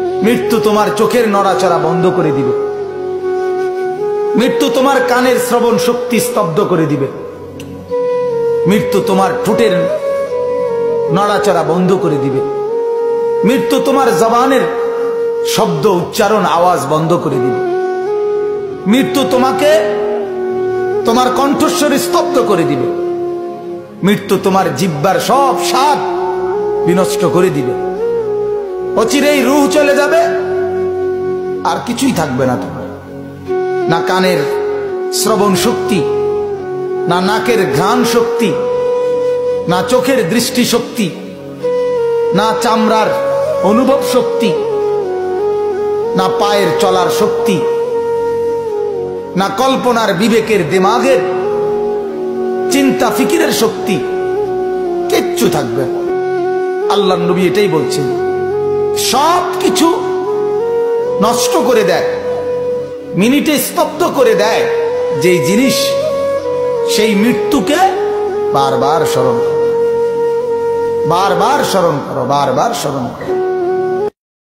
মৃত্যু তোমার চোখের নড়াচড়া বন্ধ করে দিবে। মৃত্যু তোমার কানের শ্রবণ শক্তি স্তব্ধ করে দিবে। মৃত্যু তোমার ঠোঁটের নড়াচড়া বন্ধ করে দিবে। মৃত্যু তোমার জবানের শব্দ উচ্চারণ আওয়াজ বন্ধ করে দিবে। মৃত্যু তোমাকে তোমার কণ্ঠস্বর স্তব্ধ করে দিবে। মৃত্যু তোমার জিহ্বার সব স্বাদ বিনষ্ট করে দিবে। অচিরেই রূহ চলে যাবে, আর কিছুই থাকবে না তোমার। না কানের শ্রবণ শক্তি, না নাকের ঘ্রাণ শক্তি, না চোখের দৃষ্টি শক্তি, না চামড়ার অনুভব শক্তি, না পায়ের চলার শক্তি, না কল্পনার বিবেকের দিমাগের চিন্তা ফিকিরের শক্তি, কিচ্ছু থাকবে না। আল্লাহর নবী এটাই বলছেন, সব কিছু নষ্ট করে দেয়, মিনিটে স্তব্ধ করে দেয় যেই জিনিস, সেই মৃত্যুকে বারবার স্মরণ করো, বারবার স্মরণ করো, বারবার স্মরণ করো।